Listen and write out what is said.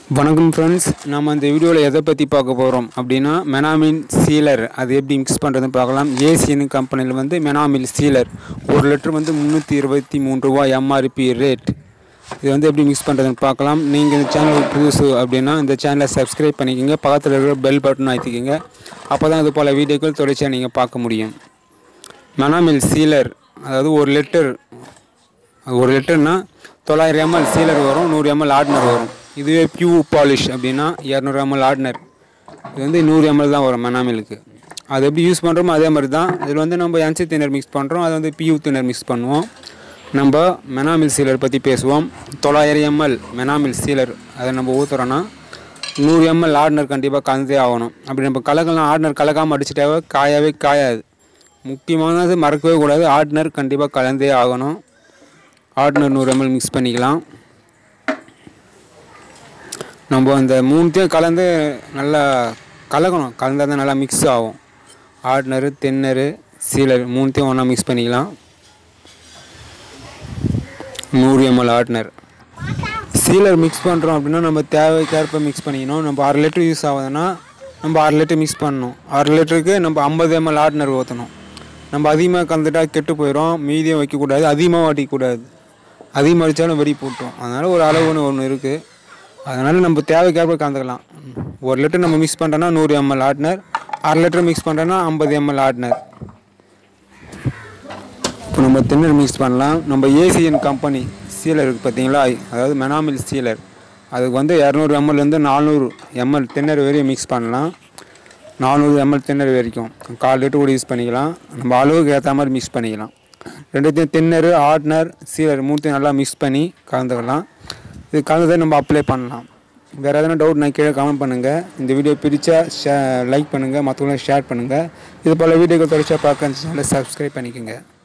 வணக்கம் ஃப்ரெண்ட்ஸ், நம்ம இந்த வீடியோவில் எதை பற்றி பார்க்க போகிறோம் அப்படின்னா மெனாமில் சீலர் அது எப்படி மிக்ஸ் பண்ணுறதுன்னு பார்க்கலாம். ஏசியன் கம்பெனியில் வந்து மெனாமில் சீலர் 1 லிட்டர் வந்து 323 ரூபா எம்ஆர்பி ரேட். இது வந்து எப்படி மிக்ஸ் பண்ணுறதுன்னு பார்க்கலாம். நீங்கள் இந்த சேனலுக்கு புதுசு அப்படின்னா இந்த சேனலை சப்ஸ்கிரைப் பண்ணிக்கோங்க, பக்கத்தில் இருக்கிற பெல் பட்டன் அழுத்திக்கோங்க. அப்போ தான் இது போல் வீடியோக்கள் தொடர்ச்சியாக நீங்கள் பார்க்க முடியும். மெனாமில் சீலர் அதாவது 1 லிட்டர்னால் 900 ml சீலர் வரும், 100 ml ஆர்டினர் வரும். இதுவே பியூ பாலிஷ் அப்படின்னா 200 ml ஆர்டினர். இது வந்து 100 ml தான் வரும் மெனாமிலுக்கு. அது எப்படி யூஸ் பண்ணுறோமோ அதே மாதிரி தான். இதில் வந்து நம்ம என்சி தின்னர் மிக்ஸ் பண்ணுறோம், அது வந்து பியூ தின்னர் மிக்ஸ் பண்ணுவோம். நம்ம மெனாமில் சீலர் பற்றி பேசுவோம். 900 ml மெனாமில் சீலர் அதை நம்ம ஊற்றுறோன்னா 100 ml ஆர்டினர் கண்டிப்பாக கலந்தே ஆகணும். அப்படி நம்ம கலக்கலாம், ஆர்டினர் கலக்காமல் அடிச்சிட்டாவே காயாது. முக்கியமானது மறக்கவே கூடாது, ஆர்டினர் கண்டிப்பாக கலந்தே ஆகணும். ஆர்டினர் 100 ml மிக்ஸ் பண்ணிக்கலாம். நம்ம அந்த மூணுத்தையும் கலந்து நல்லா கலக்கணும், கலந்தால் தான் நல்லா மிக்ஸ் ஆகும். ஆர்டினரு, தின்னரு, சீலர் மூணுத்தையும் ஒன்றா மிக்ஸ் பண்ணிக்கலாம். 100 ml ஆர்டினர் சீலர் மிக்ஸ் பண்ணுறோம் அப்படின்னா நம்ம தேவைக்கேற்ப மிக்ஸ் பண்ணிக்கணும். நம்ம 1/2 லிட்டர் யூஸ் ஆகுதுன்னா நம்ம 1/2 லிட்டர் மிக்ஸ் பண்ணணும். 1/2 லிட்டருக்கு நம்ம 50 ml ஆர்டினர் ஊற்றணும். நம்ம அதிகமாக கலந்துட்டால் கெட்டு போயிடும். மீதியும் வைக்கக்கூடாது, அதிகமாக அடிக்கக்கூடாது. அதிகமாக அடித்தாலும் வெடி போட்டோம். அதனால் ஒரு அளவுன்னு ஒன்று இருக்குது. அதனால் நம்ம தேவைக்கேற்ப கலந்துக்கலாம். 1 லிட்டர் நம்ம மிக்ஸ் பண்ணுறோன்னா 100 ml ஆர்டினர், 1/2 லிட்டர் மிக்ஸ் பண்ணுறோன்னா 50 ml ஆர்டினர். இப்போ நம்ம தின்னர் மிக்ஸ் பண்ணலாம். நம்ம ஏசியன் கம்பெனி சீலர் இருக்குது பார்த்தீங்களா, அதாவது மெனாமில் சீலர், அதுக்கு வந்து 200 ml 400 ml தின்னர் வரையும் மிக்ஸ் பண்ணலாம். 400 ml தின்னர் வரைக்கும் 1/4 லிட்டர் கூட யூஸ் பண்ணிக்கலாம். நம்ம அளவுக்கு ஏற்ற மாதிரி மிக்ஸ் பண்ணிக்கலாம். ரெண்டுத்தையும் தின்னர், ஆர்டினர், சீலர் மூணுத்தையும் நல்லா மிக்ஸ் பண்ணி கலந்துக்கலாம். இது கலந்ததை நம்ம அப்ளை பண்ணலாம். வேறு எதனா டவுட் நான் கீழே கமெண்ட் பண்ணுங்கள். இந்த வீடியோ பிடிச்சா லைக் பண்ணுங்கள், மற்றவங்களும் ஷேர் பண்ணுங்கள். இது போல் வீடியோக்கள் தொடர்ச்சியாக பார்க்க சேனலை சப்ஸ்கிரைப் பண்ணிக்கோங்க.